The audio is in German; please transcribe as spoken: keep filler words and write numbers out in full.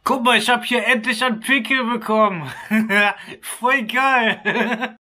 Guck mal, ich habe hier endlich einen Pickel bekommen. Voll geil.